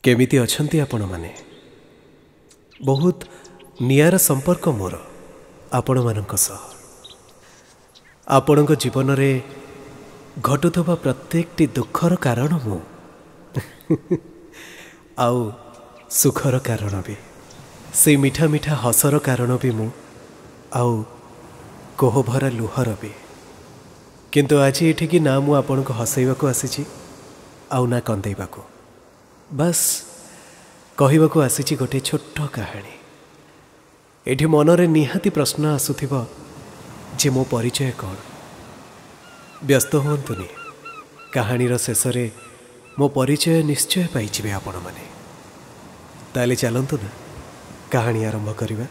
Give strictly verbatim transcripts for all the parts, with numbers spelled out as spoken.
केमिति अछंती आपण माने बहुत नियार संपर्क मोर आपण मानक सह आपणक जीवन रे घटुथबा प्रत्येकटी दुखर कारण मु आउ सुखर कारण भी से मीठा मीठा हसर कारण भी मु आउ कोहभरा लुहर भी किंतु आज ये कि ना मु आपण को हसैबा को आसी आउ ना कंदेबा को बस कहबा को आसी गोटे छोट कहानी एठी मनरे निहाती प्रश्न आसुथिबो जे मो परिचय कौन व्यस्त हुंतुनी कहानीर शेष रे मो परिचय निश्चय पाइजिबे आपण माने ताले चलंतु ना कहानी आरंभ करिबा।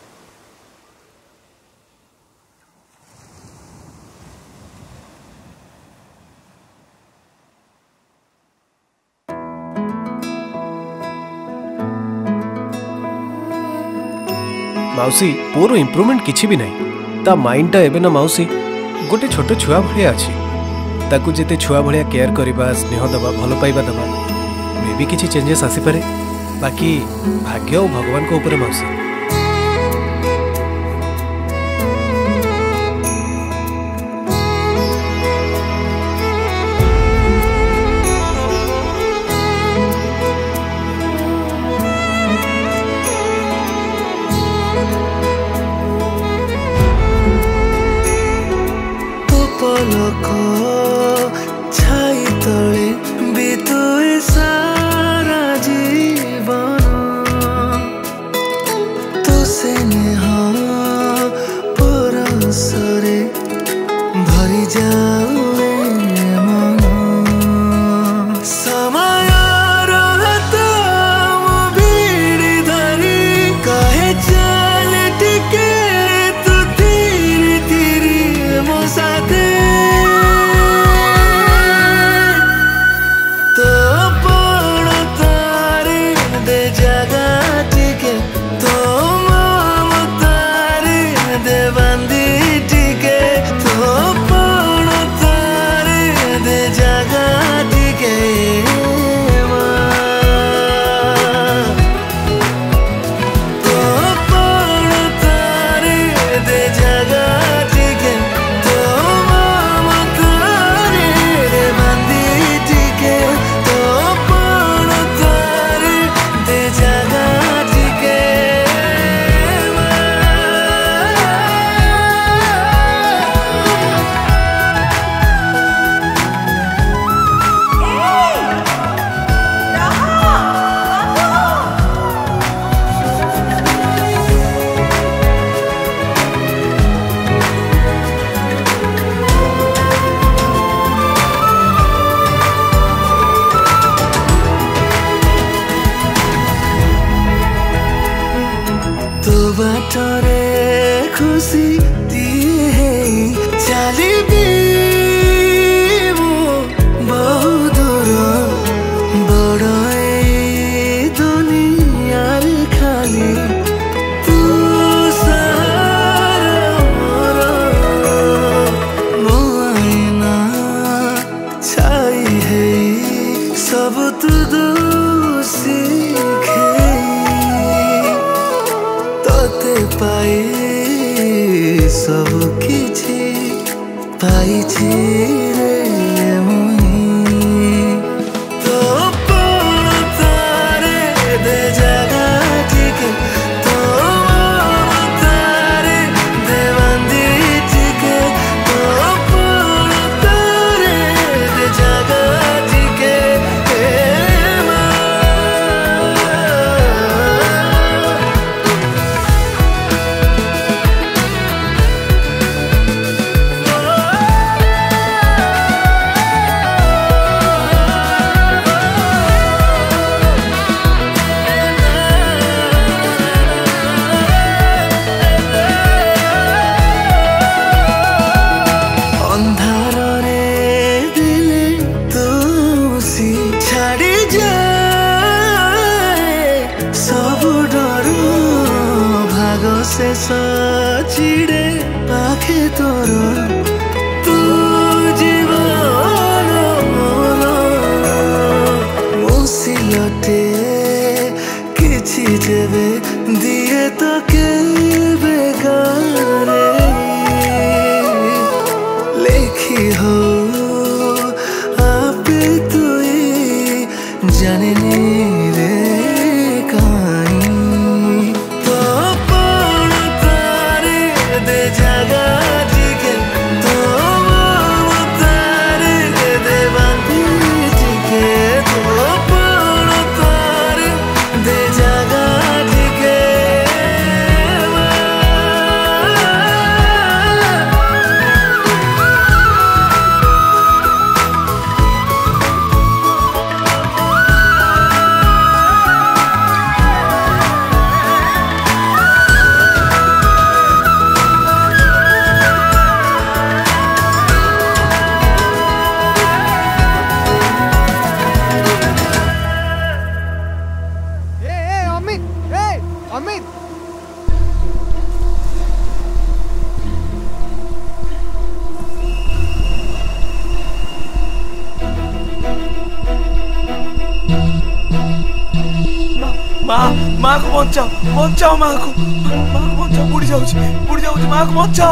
माउसी पूरा इम्प्रूवमेंट किछि भी नहीं ता माइंडटा एबे ना माउसी गोटे छोट छुआ भलिया अछि ताकू जेते छुआ भलिया केयर करबा स्नेह दबा भलो पाइबा दबा मे भी किछि चेंजेस आसी पारे बाकी भाग्य और भगवान को ऊपर माउसी। छाई तले बीतुए सारा जीवन तुसे नेह परसरे भरी जाऊए मन समय रहता बीड़ी धरी कहे चल टिके तू धीरे धीरे मो साथे बाटरे खुशी दिए चली बहु दूर बड़ दुनिया खाली तू मोना छाई है सब तू दूसी पाई सब किछि पाइछि रे मुई तो पण तारे दे जगा टिके तो तारे दे बंदी टिके तो पण तारे दे जगा टिके से सचिड़े पाखे तोर तू जीवन मुसिलटे माँ को बचाओ बचाओ माँ को माँ को बचाओ बुढ़ी जाऊँ बुढ़ी जाऊँ माँ को बचाओ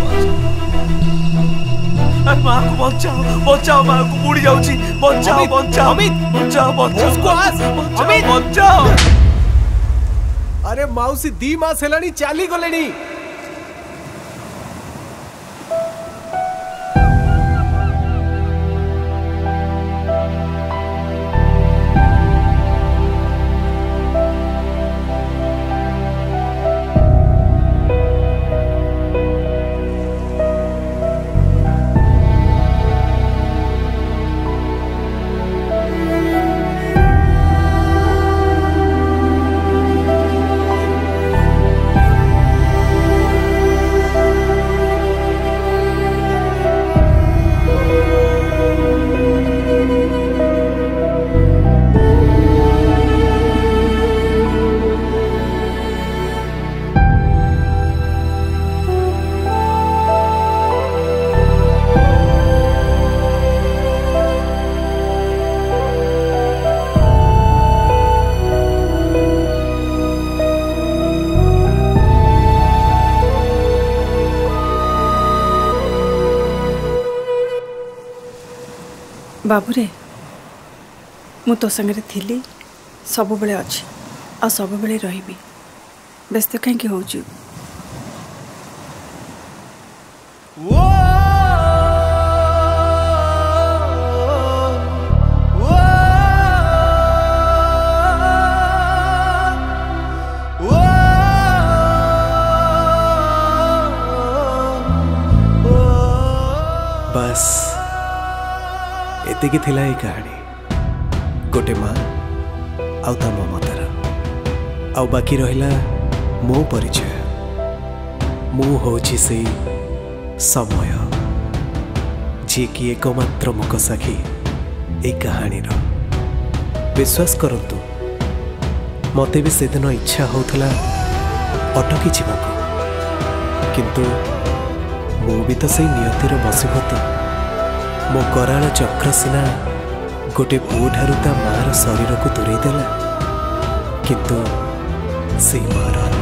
अरे माँ को बचाओ बचाओ माँ को बुढ़ी जाऊँ बचाओ बचाओ बचाओ बचाओ बचाओ। अरे माउसी दी मास हेलानी चाली गलेनी। बाबूरे मु तो संगे थी सब बेले अच्छी आ सब बेले रही व्यस्त कहीं हो बस एतिकी थिला ये कहानी गोटे माँ आउ ता ममतार आउ बाकी रहिला मो परिचय मु होची से समय जी कि एकमात्र मुक साखी ए कहानी रो। विश्वास करंतु मते भी से दिन इच्छा होथला अटकी जीवाको किंतु मु भी तो सही नियतिर बसीभूत मो कराल चक्र सिना गोटे पुओ ठारू ता मार शरीर को दूरे देला किंतु से मार